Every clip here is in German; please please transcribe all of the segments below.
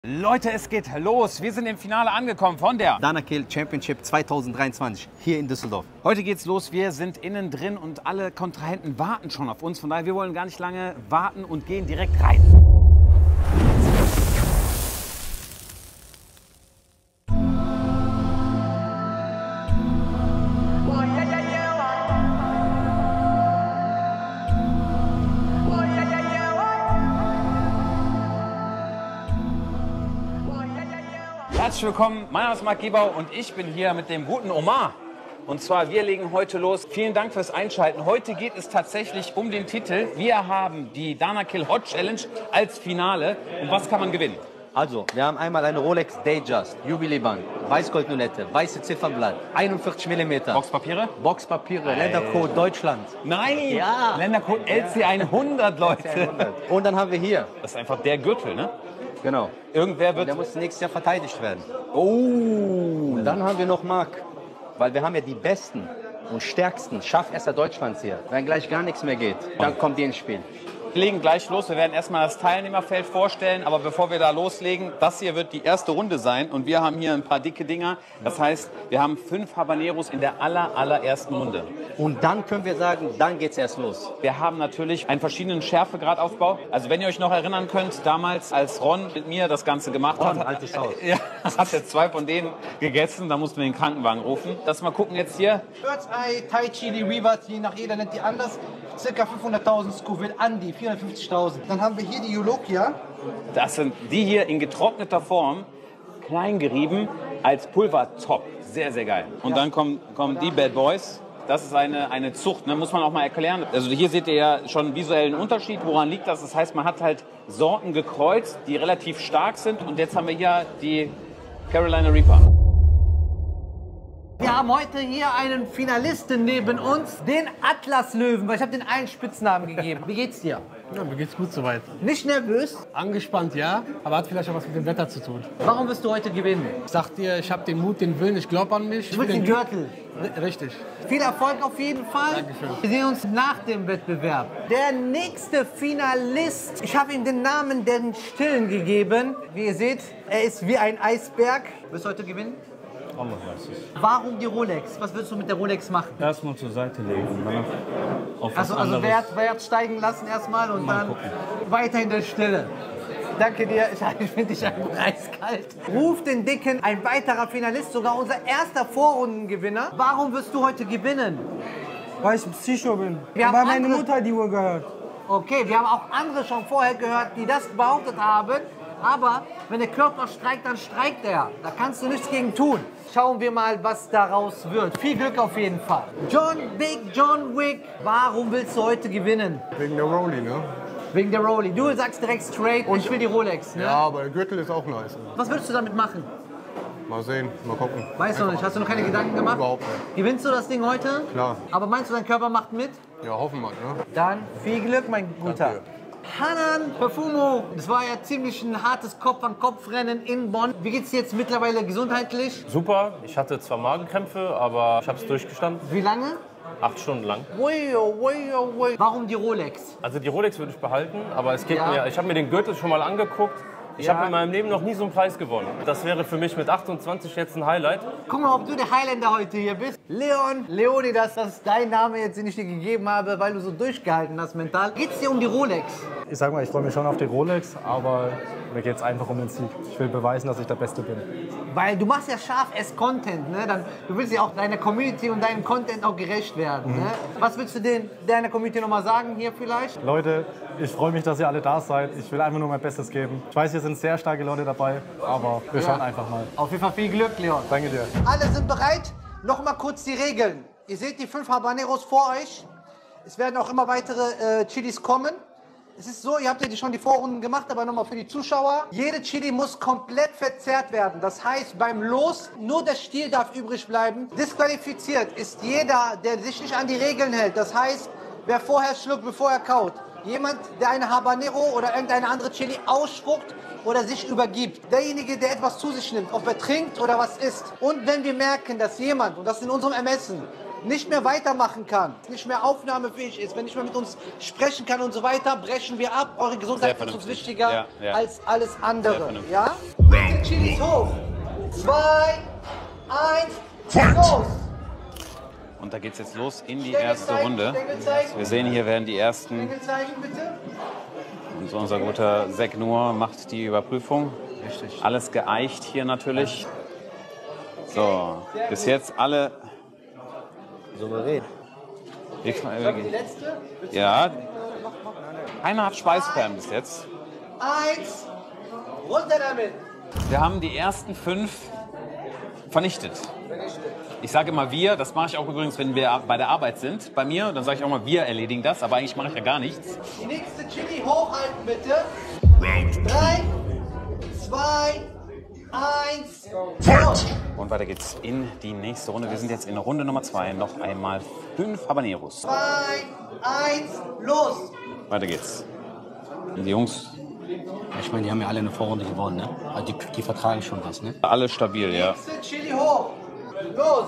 Leute, es geht los. Wir sind im Finale angekommen von der Dana Kill Championship 2023 hier in Düsseldorf. Heute geht's los. Wir sind innen drin und alle Kontrahenten warten schon auf uns. Von daher, wir wollen gar nicht lange warten und gehen direkt rein. Herzlich willkommen, mein Name ist Marc Gebau und ich bin hier mit dem guten Omar. Und zwar, wir legen heute los. Vielen Dank fürs Einschalten. Heute geht es tatsächlich um den Titel. Wir haben die Dana Kill Hot Challenge als Finale. Und was kann man gewinnen? Also, wir haben einmal eine Rolex Datejust, Jubiläeband, Weißgoldlunette, weiße Ziffernblatt, 41 mm. Boxpapiere? Boxpapiere, Ländercode Deutschland. Nein! Ja. Ländercode LC100, Leute. Und dann haben wir hier. Das ist einfach der Gürtel, ne? Genau. Irgendwer Der wird... muss nächstes Jahr verteidigt werden. Oh! Und dann haben wir noch Marc, weil wir haben ja die besten und stärksten Schafesser Deutschlands hier. Wenn gleich gar nichts mehr geht, dann kommt die ins Spiel. Wir legen gleich los. Wir werden erstmal das Teilnehmerfeld vorstellen. Aber bevor wir da loslegen, das hier wird die erste Runde sein. Und wir haben hier ein paar dicke Dinger. Das heißt, wir haben 5 Habaneros in der allerersten Runde. Und dann können wir sagen, dann geht's erst los. Wir haben natürlich einen verschiedenen Schärfegradaufbau. Also wenn ihr euch noch erinnern könnt, damals als Ron mit mir das Ganze gemacht hat, altes Haus. Ja, hat er 2 von denen gegessen. Da mussten wir den Krankenwagen rufen. Lass mal gucken jetzt hier. Bird's Eye, Thai Chili, Rebat, je nach jeder nennt die anders. Circa 500.000 Scoville, an die 450.000. Dann haben wir hier die Eulokia. Das sind die hier in getrockneter Form, klein gerieben, als Pulvertop. Sehr, sehr geil. Und dann kommen die Bad Boys. Das ist eine Zucht, ne? Muss man auch mal erklären. Also hier seht ihr ja schon einen visuellen Unterschied. Woran liegt das? Das heißt, man hat halt Sorten gekreuzt, die relativ stark sind. Und jetzt haben wir hier die Carolina Reaper. Wir haben heute hier einen Finalisten neben uns, den Atlaslöwen, weil ich habe den einen Spitznamen gegeben. Wie geht's dir? Ja, mir geht's gut soweit. Nicht nervös? Angespannt, ja, aber hat vielleicht auch was mit dem Wetter zu tun. Warum wirst du heute gewinnen? Ich sag dir, ich habe den Mut, den Willen, ich glaube an mich. Du willst den Gürtel. Richtig. Viel Erfolg auf jeden Fall. Dankeschön. Wir sehen uns nach dem Wettbewerb. Der nächste Finalist, ich habe ihm den Namen den Stillen gegeben. Wie ihr seht, er ist wie ein Eisberg. Wirst du heute gewinnen? Allah weiß es. Warum die Rolex? Was willst du mit der Rolex machen? Erstmal zur Seite legen und danach auf was Also anderes. Wert steigen lassen erstmal und dann weiter in der Stille. Danke dir, ich finde dich einfach eiskalt. Ruf den Dicken, ein weiterer Finalist, sogar unser erster Vorrundengewinner. Warum wirst du heute gewinnen? Weil ich Psycho bin. Wir haben Weil meine andere- Mutter die Uhr gehört. Okay, wir haben auch andere schon vorher gehört, die das behauptet haben. Aber wenn der Körper streikt, dann streikt er. Da kannst du nichts gegen tun. Schauen wir mal, was daraus wird. Viel Glück auf jeden Fall. John Wick, warum willst du heute gewinnen? Wegen der Rolli, ne? Wegen der Rolli. Du sagst direkt straight, ich will die Rolex. Ne? Ja, aber der Gürtel ist auch nice. Was willst du damit machen? Mal sehen, mal gucken. Weißt du noch nicht? Hast du noch keine Gedanken gemacht? Überhaupt nicht. Gewinnst du das Ding heute? Klar. Aber meinst du, dein Körper macht mit? Ja, hoffen wir, ne? Dann viel Glück, mein Guter. Danke. Hanan Perfumo, das war ja ziemlich ein hartes Kopf-an-Kopf-Rennen in Bonn. Wie geht's dir jetzt mittlerweile gesundheitlich? Super, ich hatte zwar Magenkrämpfe, aber ich habe es durchgestanden. Wie lange? 8 Stunden lang. Ui. Warum die Rolex? Also die Rolex würde ich behalten, aber es geht Ja. mir, ich habe mir den Gürtel schon mal angeguckt. Ich Ja. habe in meinem Leben noch nie so einen Preis gewonnen. Das wäre für mich mit 28 jetzt ein Highlight. Guck mal, ob du der Highlander heute hier bist. Leonidas, das ist dein Name jetzt, den ich dir gegeben habe, weil du so durchgehalten hast mental. Geht's dir um die Rolex? Ich sag mal, ich freue mich schon auf die Rolex, aber mir geht es einfach um den Sieg. Ich will beweisen, dass ich der Beste bin. Weil du machst ja scharf Content, ne? Du willst ja auch deiner Community und deinem Content auch gerecht werden, ne? Was willst du deiner Community nochmal sagen hier vielleicht? Leute, ich freue mich, dass ihr alle da seid. Ich will einfach nur mein Bestes geben. Ich weiß, hier sind sehr starke Leute dabei, aber wir schauen einfach mal. Auf jeden Fall viel Glück, Leon. Danke dir. Alle sind bereit? Nochmal kurz die Regeln. Ihr seht die 5 Habaneros vor euch. Es werden auch immer weitere Chilis kommen. Es ist so, ihr habt ja schon die Vorrunden gemacht, aber nochmal für die Zuschauer. Jede Chili muss komplett verzehrt werden. Das heißt, beim Los, nur der Stiel darf übrig bleiben. Disqualifiziert ist jeder, der sich nicht an die Regeln hält. Das heißt, wer vorher schluckt, bevor er kaut. Jemand, der eine Habanero oder irgendeine andere Chili ausspuckt oder sich übergibt. Derjenige, der etwas zu sich nimmt, ob er trinkt oder was isst. Und wenn wir merken, dass jemand, und das ist in unserem Ermessen, nicht mehr weitermachen kann, nicht mehr aufnahmefähig ist, wenn nicht mehr mit uns sprechen kann und so weiter, brechen wir ab. Eure Gesundheit ist uns wichtiger als alles andere. Ja? Bitte Chilis hoch. 2, 1, los! Und da geht's jetzt los in die erste Runde. Wir sehen, hier werden die ersten. Und so unser guter Zack Noor macht die Überprüfung. Richtig. Alles geeicht hier natürlich. So, bis jetzt alle. Souverän. Die letzte? Ja. Keiner hat Schweißperlen bis jetzt. 1, runter damit! Wir haben die ersten 5 vernichtet. Ich sage immer wir, das mache ich auch übrigens, wenn wir bei der Arbeit sind. Bei mir, dann sage ich auch mal, wir erledigen das, aber eigentlich mache ich ja gar nichts. Die nächste Chili hochhalten, bitte. 3, 2, 1, los! Und weiter geht's in die nächste Runde. Wir sind jetzt in Runde Nummer 2. Noch einmal 5 Habaneros. 2, 1, los! Weiter geht's. Und die Jungs. Ich meine, die haben ja alle eine Vorrunde gewonnen, ne? Also die vertragen schon was, ne? Alle stabil, ja. Nächste Chili hoch. Los!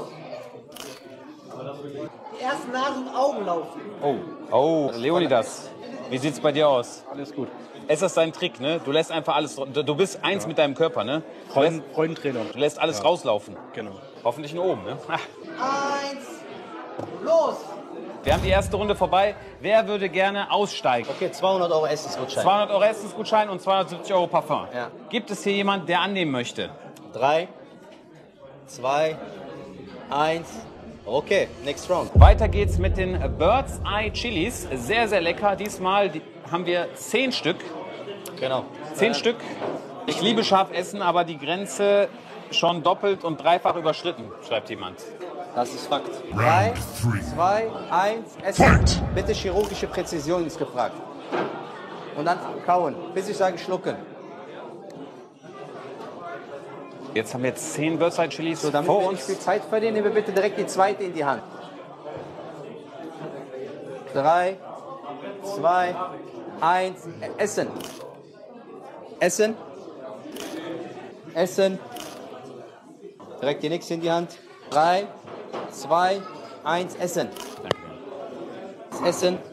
Die ersten Nase und Augen laufen. Oh, Leonidas, wie sieht's bei dir aus? Alles gut. Es ist dein Trick, ne? Du lässt einfach alles, du bist eins mit deinem Körper, ne? Freudentrainer. Du lässt alles rauslaufen. Genau. Hoffentlich nur oben, ne? 1, los! Wir haben die erste Runde vorbei. Wer würde gerne aussteigen? Okay, 200 € Essensgutschein. 200 € Essensgutschein und 270 € Parfum. Ja. Gibt es hier jemanden, der annehmen möchte? 3, 2, 1. Okay, next round. Weiter geht's mit den Bird's Eye Chilis. Sehr, sehr lecker. Diesmal haben wir 10 Stück. Genau. 10 Stück. Ich liebe scharf essen, aber die Grenze schon doppelt und dreifach überschritten, schreibt jemand. Das ist Fakt. 3, 2, 1, essen. Bitte chirurgische Präzision ist gefragt. Und dann kauen, bis ich sage schlucken. Jetzt haben wir 10 Bird's Eye Chilis So, damit vor wir uns. nicht viel Zeit verlieren, nehmen wir bitte direkt die zweite in die Hand. 3, 2, 1, essen. Essen. Essen. Direkt die nächste in die Hand. 3, 2, 1, essen. Essen.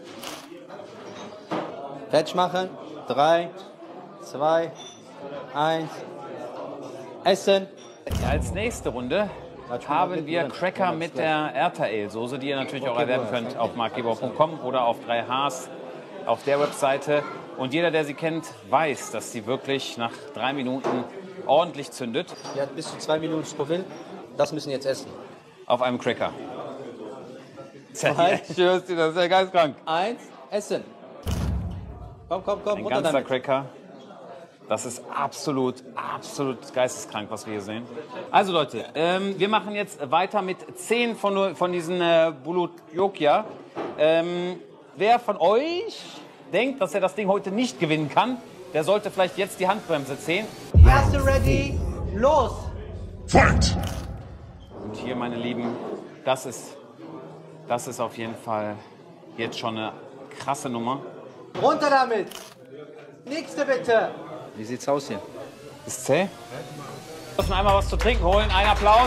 Fertig machen. 3, 2, 1, essen. Als nächste Runde haben wir Cracker mit der Ertael-Soße, die ihr natürlich auch erwerben könnt auf markgeber.com oder auf 3Hs auf der Webseite. Und jeder, der sie kennt, weiß, dass sie wirklich nach 3 Minuten ordentlich zündet. Die hat bis zu 2 Minuten Scoville. Das müssen wir jetzt essen. Auf einem Cracker. Zwei. Ich schwör's dir, das ist ja geistkrank. 1, essen. Komm, Ein runter ganzer damit. Cracker. Das ist absolut geisteskrank, was wir hier sehen. Also Leute, wir machen jetzt weiter mit 10 von diesen Bulutjokia. Wer von euch denkt, dass er das Ding heute nicht gewinnen kann, der sollte vielleicht jetzt die Handbremse ziehen. Erste ready, los! Und hier, meine Lieben, das ist auf jeden Fall jetzt schon eine krasse Nummer. Runter damit! Nächste bitte! Wie sieht's aus hier? Ist zäh? Wir müssen einmal was zu trinken holen. Ein Applaus.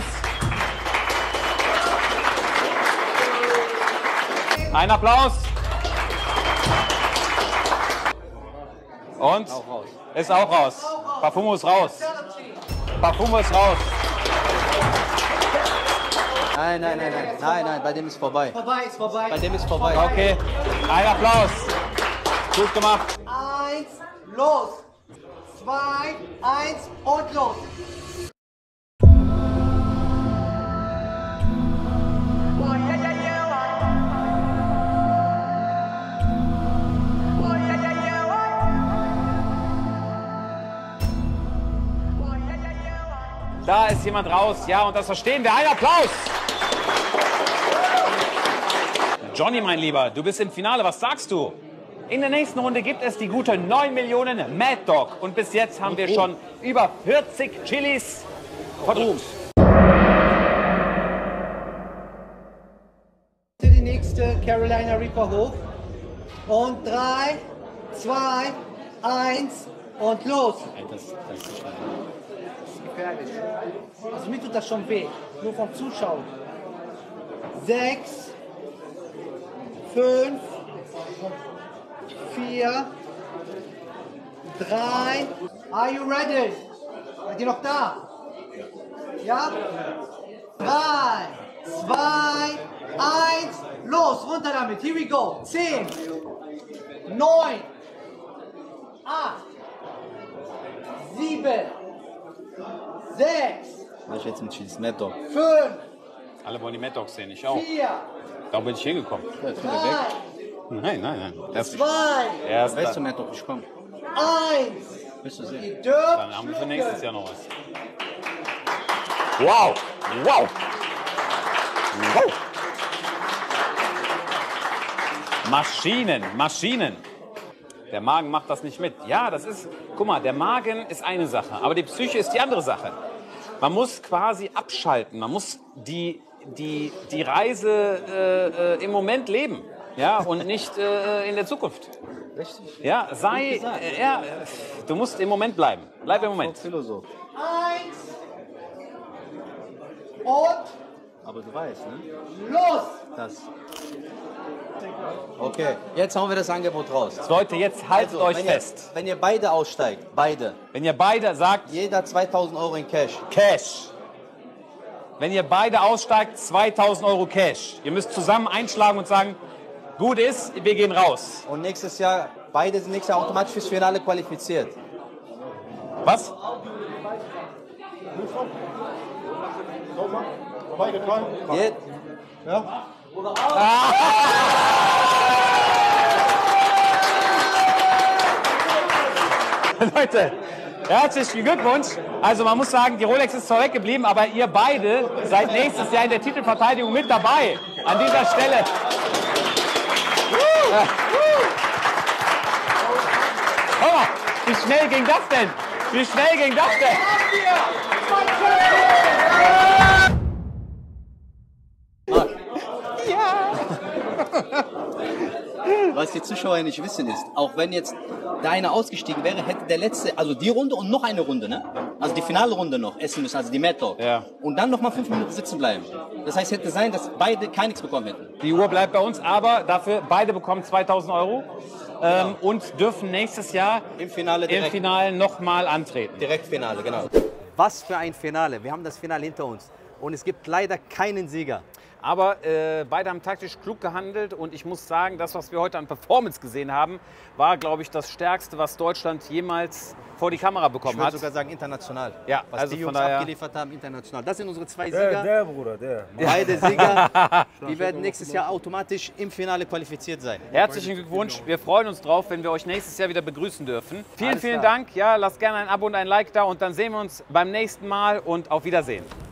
Ein Applaus. Und? Auch raus. Ist auch raus. Parfum ist raus. Parfum ist raus. Nein, bei dem ist vorbei. Ist vorbei. Bei dem ist vorbei. Okay. Ein Applaus. Gut gemacht. 1, los! 2, 1 und los! Da ist jemand raus. Ja, und das verstehen wir. Ein Applaus. Johnny, mein Lieber, du bist im Finale. Was sagst du? In der nächsten Runde gibt es die gute 9 Millionen Mad Dog. Und bis jetzt haben wir schon über 40 Chilis verdrückt. Die nächste Carolina Reaper hoch. Und 3, 2, 1 und los! Das ist Gefährlich. Also mir tut das schon weh. Nur vom Zuschauen. 6, 5, 4, 3. Are you ready? Seid ihr noch da? Ja? 3, 2, 1, los, runter damit. Here we go. 10, 9, 8, 7, 6, Was jetzt mit Cheese? Mad Dog. 5, Alle wollen die Mad Dogs sehen, ich auch. 4, Da bin ich hingekommen. 3, Nein, nein, nein. Erst 2, erst Weißt du, dann, Mad Dog, ich komm. 1. Willst du sehen? Ihr dürft dann haben wir für nächstes Jahr noch was. Wow! Wow! Wow! Maschinen, Maschinen. Der Magen macht das nicht mit. Ja, das ist, guck mal, der Magen ist eine Sache, aber die Psyche ist die andere Sache. Man muss quasi abschalten, man muss die Reise im Moment leben, ja, und nicht in der Zukunft. Richtig. Ja, sei, ja, du musst im Moment bleiben. Bleib im Moment. Philosoph. 1 und Aber du weißt, ne? los! Das. Okay, jetzt hauen wir das Angebot raus. Leute, jetzt haltet euch wenn fest. wenn ihr beide aussteigt, beide, Wenn ihr beide sagt, jeder 2000 Euro in Cash. Cash. Wenn ihr beide aussteigt, 2000 Euro Cash. Ihr müsst zusammen einschlagen und sagen, gut ist, wir gehen raus. Und nächstes Jahr, beide sind nächstes Jahr automatisch fürs Finale qualifiziert. Was? Geht? Leute, herzlichen Glückwunsch. Also man muss sagen, die Rolex ist zwar weggeblieben, aber ihr beide seid nächstes Jahr in der Titelverteidigung mit dabei. An dieser Stelle. Hör mal, wie schnell ging das denn? Wie schnell ging das denn? Was die Zuschauer nicht wissen ist, auch wenn jetzt der eine ausgestiegen wäre, hätte der letzte, also die Runde und noch eine Runde, ne? Also die finale Runde noch essen müssen, also die Mad Dog. Ja. Und dann noch mal 5 Minuten sitzen bleiben. Das heißt, hätte sein, dass beide gar nichts bekommen hätten. Die Uhr bleibt bei uns, aber dafür beide bekommen 2000 Euro und dürfen nächstes Jahr Im Finale im direkt. Finale nochmal antreten. Direktfinale, genau. Was für ein Finale. Wir haben das Finale hinter uns. Und es gibt leider keinen Sieger. Aber beide haben taktisch klug gehandelt und ich muss sagen, das, was wir heute an Performance gesehen haben, war, glaube ich, das Stärkste, was Deutschland jemals vor die Kamera Ich bekommen würde hat. sogar sagen international. Ja, was also die von Jungs daher- abgeliefert haben, international. Das sind unsere zwei Sieger. Der Bruder, der. Beide Sieger. Die werden nächstes Jahr automatisch im Finale qualifiziert sein. Herzlichen Glückwunsch. Wir freuen uns drauf, wenn wir euch nächstes Jahr wieder begrüßen dürfen. Vielen, Alles vielen klar. Dank. Ja, lasst gerne ein Abo und ein Like da und dann sehen wir uns beim nächsten Mal und auf Wiedersehen.